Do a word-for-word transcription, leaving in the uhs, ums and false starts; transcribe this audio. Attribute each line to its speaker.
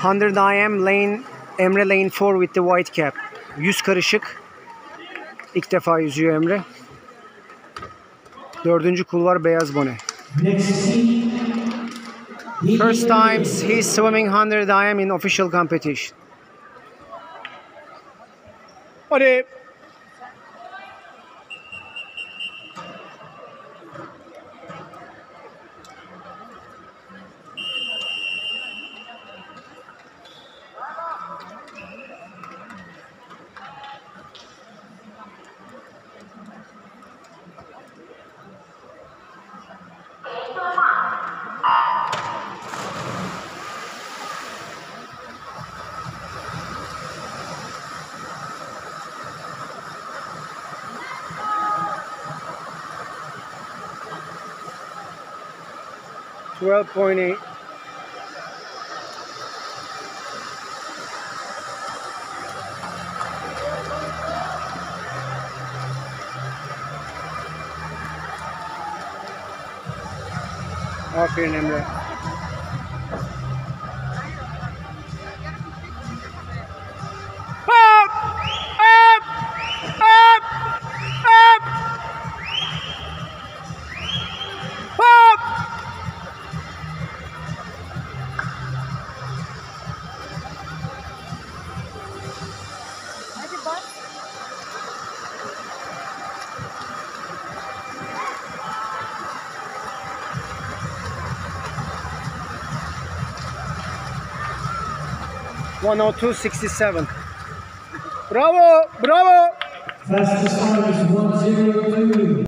Speaker 1: one hundred I M lane Emre lane four with the white cap. Yüz karışık. İlk defa yüzüyor Emre. Dördüncü kulvar beyaz bone. First times he's swimming one hundred I M in official competition. Hadi. twelve point eight. Aferin Emre. Up! Up! Up! Up! Up!
Speaker 2: Hadi bak.
Speaker 1: one oh two sixty-seven. Bravo! Bravo!
Speaker 3: Fastest time is one zero two.